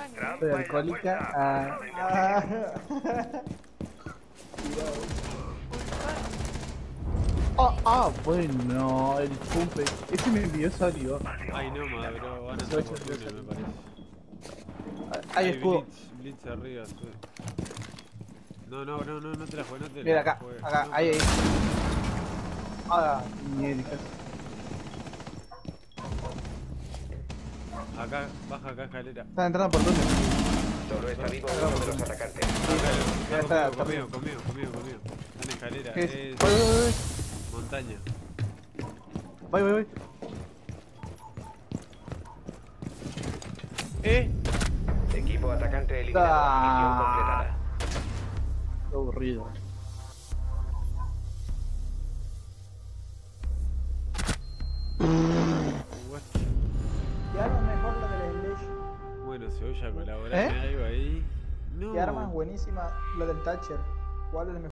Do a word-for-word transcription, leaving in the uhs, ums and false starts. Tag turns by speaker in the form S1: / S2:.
S1: Soy alcohólica. Ah. Ah. Ah, ah, bueno, el pumpe. Ese me envió salió.
S2: Ay, no, madre, bro. Van a
S1: Soy
S2: ser por túnel, me parece.
S1: Hay escudo.
S2: Blitz, Blitz arriba, sube. No, no, no, no, no te la juegues, no te la
S1: Mira acá,
S2: juegues.
S1: acá,
S2: No,
S1: ahí, ahí.
S2: para-
S1: Ah, mierda.
S2: Acá, baja acá, escalera.
S1: Está entrando por túnel.
S3: Solo está vivo uno de los atacantes.
S2: Acá,
S1: Ya
S2: acá,
S1: está,
S2: conmigo,
S1: está
S2: conmigo, conmigo, conmigo, conmigo. Está en escalera,
S1: ¿Qué es?
S2: es
S1: Voy, voy,
S2: montaña.
S1: voy, voy, voy.
S2: ¿Eh?
S3: Equipo atacante eliminado. Misión completada.
S1: Qué aburrido.
S2: What?
S4: ¿Qué arma es mejor la del Slash?
S2: Bueno, se oye a colaborar
S1: ¿Eh?
S2: algo ahí. No.
S4: ¿Qué arma es buenísima la del Thatcher? ¿Cuál es el mejor?